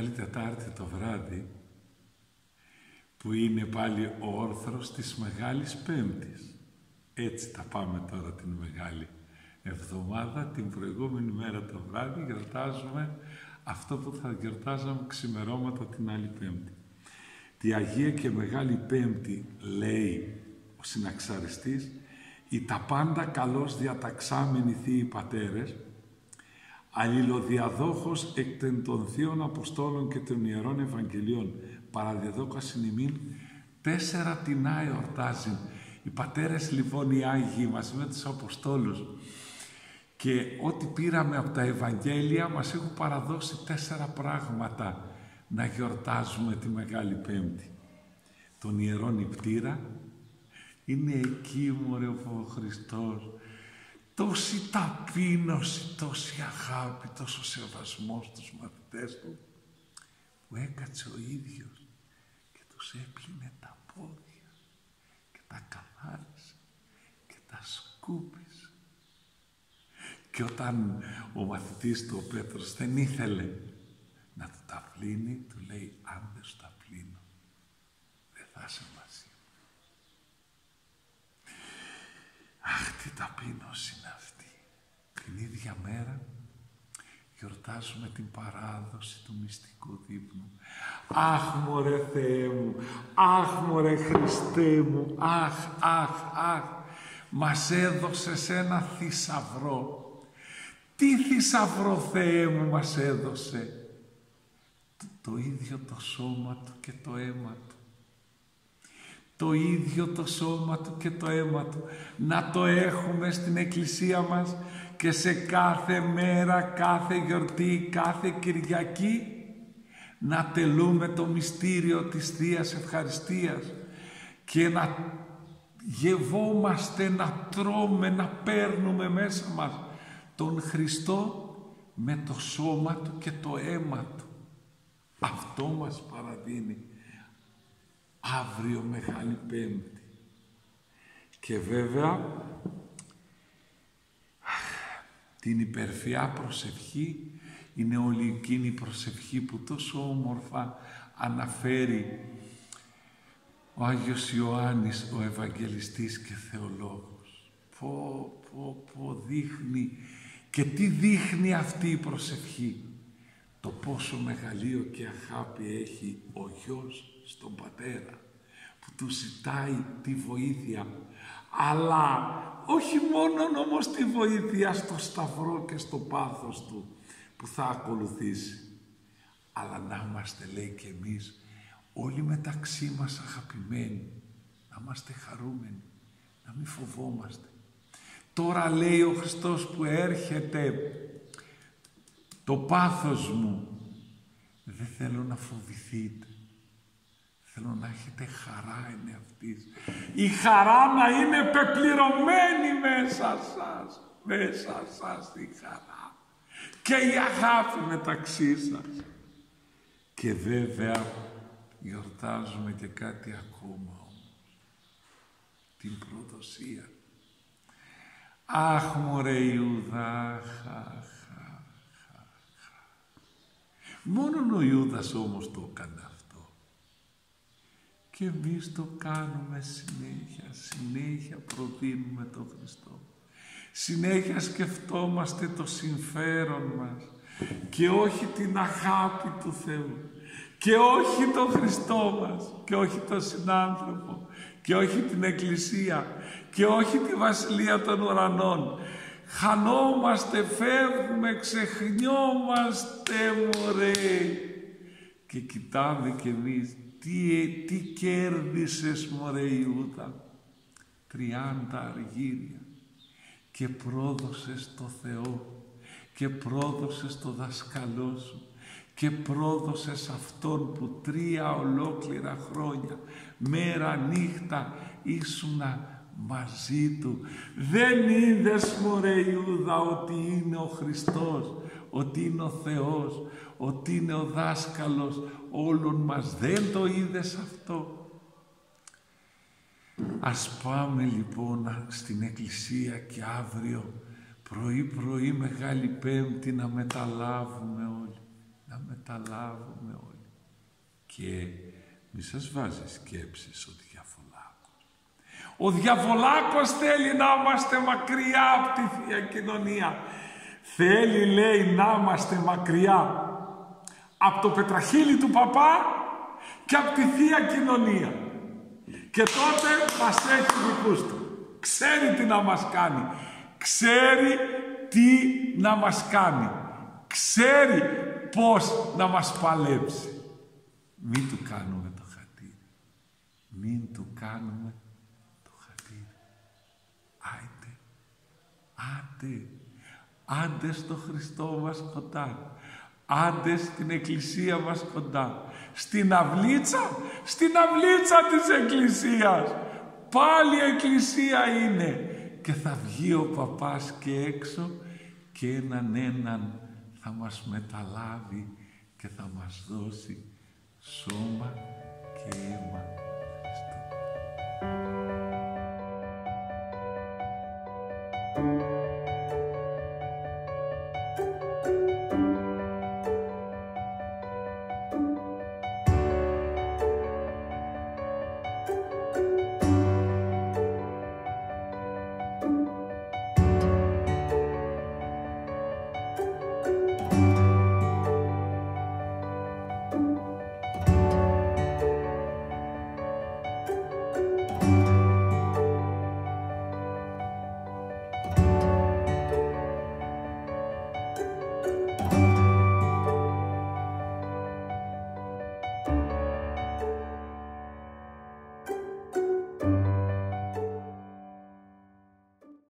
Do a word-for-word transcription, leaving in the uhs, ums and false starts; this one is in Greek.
Μεγάλη Τετάρτη το βράδυ, που είναι πάλι ο όρθρος της Μεγάλης Πέμπτης. Έτσι τα πάμε τώρα την Μεγάλη Εβδομάδα. Την προηγούμενη μέρα το βράδυ γιορτάζουμε αυτό που θα γιορτάζαμε ξημερώματα την άλλη Πέμπτη. Τη Αγία και Μεγάλη Πέμπτη, λέει ο συναξαριστής, οι τα πάντα καλώς διαταξάμενοι θείοι πατέρες, αλληλοδιαδόχος εκ των Θείων Αποστόλων και των Ιερών Ευαγγελίων, παραδιαδόκασιν ημίν, τέσσερα τινά εορτάζει. Οι πατέρες λοιπόν οι Άγιοι μαζί με τους Αποστόλους και ό,τι πήραμε από τα Ευαγγέλια μας έχουν παραδώσει τέσσερα πράγματα να γιορτάζουμε τη Μεγάλη Πέμπτη. Τον Ιερό Νηπτήρα, είναι εκεί μωρέ ο Χριστός, τόση ταπείνωση, τόση αγάπη, τόσο σεβασμός στους μαθητές του, που έκατσε ο ίδιος και τους έπλυνε τα πόδια και τα καθάρισε και τα σκούπισε. Και όταν ο μαθητής του, ο Πέτρος, δεν ήθελε να του τα πλύνει, του λέει, αν δεν σου τα πλύνω, δεν θα είσαι μαζί. Αχ, τι ταπείνωση είναι αυτή. Την ίδια μέρα γιορτάζουμε την παράδοση του μυστικού δείπνου. Αχ, μωρέ Θεέ μου, αχ, μωρέ Χριστέ μου, αχ, αχ, αχ, μας έδωσες ένα θησαυρό. Τι θησαυρό, Θεέ μου, μας έδωσε? Το, το ίδιο το σώμα του και το αίμα του. Το ίδιο το σώμα του και το αίμα του. Να το έχουμε στην εκκλησία μας και σε κάθε μέρα, κάθε γιορτή, κάθε Κυριακή να τελούμε το μυστήριο της Θείας Ευχαριστίας και να γευόμαστε, να τρώμε, να παίρνουμε μέσα μας τον Χριστό με το σώμα του και το αίμα του. Αυτό μας παραδίνει αύριο Μεγάλη Πέμπτη. Και βέβαια την υπερφυά προσευχή είναι όλη εκείνη η προσευχή που τόσο όμορφα αναφέρει ο Άγιος Ιωάννης, ο Ευαγγελιστής και Θεολόγος. Πω, πω, πω δείχνει. Και τι δείχνει αυτή η προσευχή? Το πόσο μεγαλείο και αγάπη έχει ο Γιος στον Πατέρα, που του ζητάει τη βοήθεια, αλλά όχι μόνο όμως τη βοήθεια στο σταυρό και στο πάθος του που θα ακολουθήσει, αλλά να είμαστε, λέει, και εμείς όλοι μεταξύ μας αγαπημένοι, να είμαστε χαρούμενοι, να μην φοβόμαστε. Τώρα, λέει ο Χριστός, που έρχεται το πάθος μου, δεν θέλω να φοβηθείτε. Θέλω να έχετε χαρά είναι αυτής. Η χαρά να είναι πεπληρωμένη μέσα σας. Μέσα σας η χαρά. Και η αγάπη μεταξύ σας. Και βέβαια γιορτάζουμε και κάτι ακόμα όμως. Την προδοσία. Αχ, μωρέ Ιούδα, αχ, αχ. Μόνον ο Ιούδας όμως το έκανε αυτό. Και εμείς το κάνουμε συνέχεια, συνέχεια προδίνουμε τον Χριστό. Συνέχεια σκεφτόμαστε το συμφέρον μας και όχι την αγάπη του Θεού και όχι τον Χριστό μας και όχι τον συνάνθρωπο και όχι την Εκκλησία και όχι τη Βασιλεία των Ουρανών. Χανόμαστε, φεύγουμε, ξεχνιόμαστε, μωρέ. Και κοιτάμε κι εμείς, τι, τι κέρδισες, μωρέ Ιούδα? Τριάντα αργύρια. Και πρόδωσες το Θεό και πρόδωσες το δασκαλό σου και πρόδωσες αυτόν που τρία ολόκληρα χρόνια, μέρα νύχτα, ήσουνα μαζί του. Δεν είδες, μωρέ Ιούδα, ότι είναι ο Χριστός, ότι είναι ο Θεός, ότι είναι ο δάσκαλος όλων μας? Δεν το είδες αυτό? Ας πάμε λοιπόν στην Εκκλησία και αύριο πρωί πρωί Μεγάλη Πέμπτη να μεταλάβουμε όλοι, να να μεταλάβουμε όλοι. Και μη σας βάζει σκέψεις ο Διαβολάκος. Ο Διαβολάκος θέλει να είμαστε μακριά από τη Θεία Κοινωνία. Θέλει, λέει, να είμαστε μακριά από το πετραχύλι του παπά και από τη Θεία Κοινωνία. Και τότε μας έχει δικούς του. Ξέρει τι να μας κάνει. Ξέρει τι να μας κάνει. Ξέρει πώς να μας παλέψει. Μην του κάνουμε το χατήρι. Μην του κάνουμε το χατήρι. Άιντε. Άντε. Άντε στο Χριστό μας κοντά. Άντε στην Εκκλησία μας κοντά. Στην αυλίτσα, στην αυλίτσα της Εκκλησίας. Πάλι Εκκλησία είναι. Και θα βγει ο παπάς και έξω και έναν έναν θα μας μεταλάβει και θα μας δώσει σώμα και αίμα